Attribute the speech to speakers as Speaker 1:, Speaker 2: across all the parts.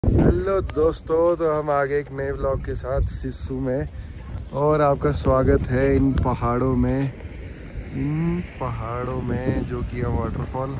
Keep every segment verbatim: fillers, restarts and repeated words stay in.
Speaker 1: Hello दोस्तों, तो हम आ गए एक नए व्लॉग के साथ सिस्सू में और आपका स्वागत है इन पहाड़ों में इन पहाड़ों में जो कि यहाँ वाटरफॉल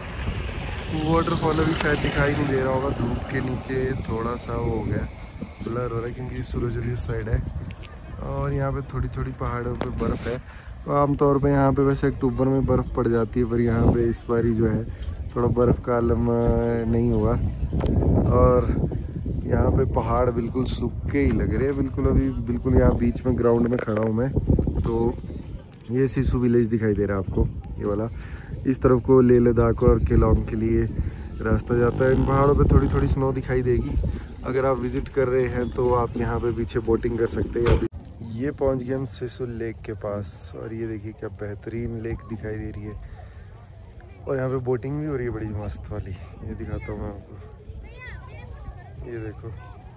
Speaker 1: वाटरफॉल अभी शायद दिखाई नहीं दे रहा होगा, धूप के नीचे थोड़ा सा वो हो गया ब्लर हो रहा है क्योंकि सूरज अभी उस साइड है और यहाँ पे थोड़ी थोड़ी पहाड़ों पे बर्फ़ है। तो आमतौर पे यहाँ पे वैसे अक्टूबर में बर्फ़ पड़ जाती है, पर यहाँ पे इस बारी जो है थोड़ा बर्फ़ का आलम नहीं हुआ और यहाँ पे पहाड़ बिल्कुल सूखे ही लग रहे हैं बिल्कुल। अभी बिल्कुल यहाँ बीच में ग्राउंड में खड़ा हूँ मैं, तो ये सिस्सू विलेज दिखाई दे रहा है आपको, ये वाला। इस तरफ को लेह लद्दाख और केलोंग के लिए रास्ता जाता है। इन पहाड़ों पे थोड़ी थोड़ी स्नो दिखाई देगी। अगर आप विज़िट कर रहे हैं तो आप यहाँ पे पीछे बोटिंग कर सकते हैं। अभी ये पहुँच गए हम सिस्सू लेक के पास और ये देखिए क्या बेहतरीन लेक दिखाई दे रही है और यहाँ पे बोटिंग भी हो रही है बड़ी मस्त वाली। ये दिखाता हूँ मैं आपको, ये देखो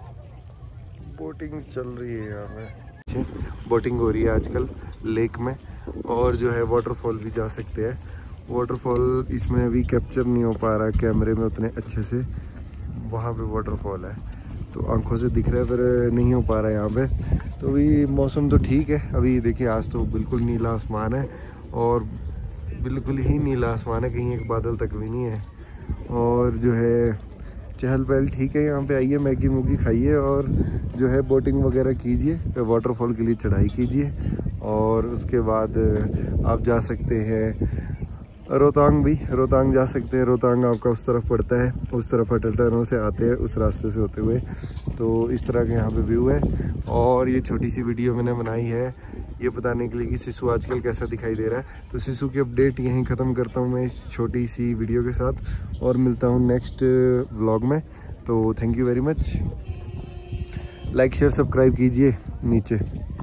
Speaker 1: बोटिंग चल रही है यहाँ पे। बोटिंग हो रही है आजकल लेक में और जो है वाटरफॉल भी जा सकते हैं। वाटरफॉल इसमें अभी कैप्चर नहीं हो पा रहा कैमरे में उतने अच्छे से, वहाँ पे वाटरफॉल है तो आंखों से दिख रहा है पर नहीं हो पा रहा है यहाँ पे। तो अभी मौसम तो ठीक है, अभी देखिए आज तो बिल्कुल नीला आसमान है और बिल्कुल ही नीला आसमान है, कहीं एक बादल तक भी नहीं है। और जो है चहल पहल ठीक है, यहाँ पे आइए मैगी मूगी खाइए और जो है बोटिंग वगैरह कीजिए, वाटरफॉल के लिए चढ़ाई कीजिए और उसके बाद आप जा सकते हैं रोहतांग भी रोहतांग जा सकते हैं। रोहतांग आपका उस तरफ पड़ता है, उस तरफ अटल टनल से आते हैं उस रास्ते से होते हुए। तो इस तरह के यहाँ पे व्यू है और ये छोटी सी वीडियो मैंने बनाई है ये बताने के लिए कि सिस्सू आजकल कैसा दिखाई दे रहा है। तो सिस्सू की अपडेट यहीं ख़त्म करता हूँ मैं इस छोटी सी वीडियो के साथ और मिलता हूँ नेक्स्ट व्लॉग में। तो thank you very much, like share subscribe कीजिए नीचे।